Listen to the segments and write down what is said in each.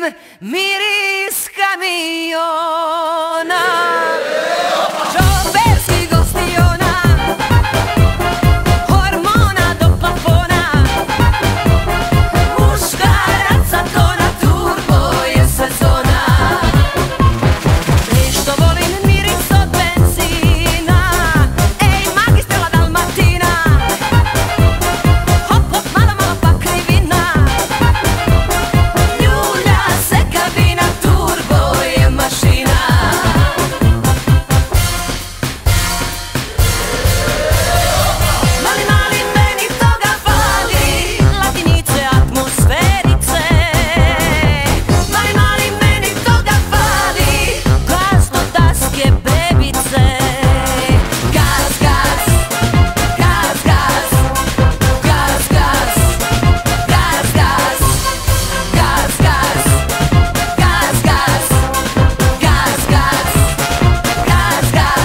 miris kamiona. Šoferskih gostiona, hormona do plafona, muškaraca tona, turbo je sezona. I što volim miris od benzina, ej magistrala Dalmatina, hop hop malo malo pa krivina, ljulja se kabina, turbo je mašina. Mali, mali, meni toga fali, latinice, atmosferice. Mali, mali, meni toga fali, glas do daske bebice. Gaz, gaz, gaz, gaz, gaz, gaz, gaz, gaz, gaz, gaz, gaz, gaz, gaz, gaz,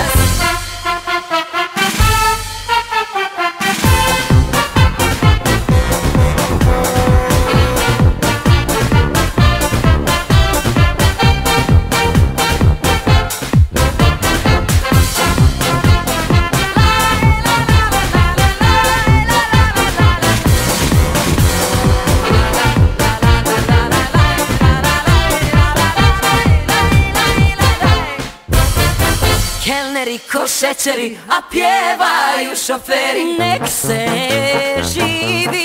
kelneri ko šećeri, a pjevaju šoferi. Nek se živi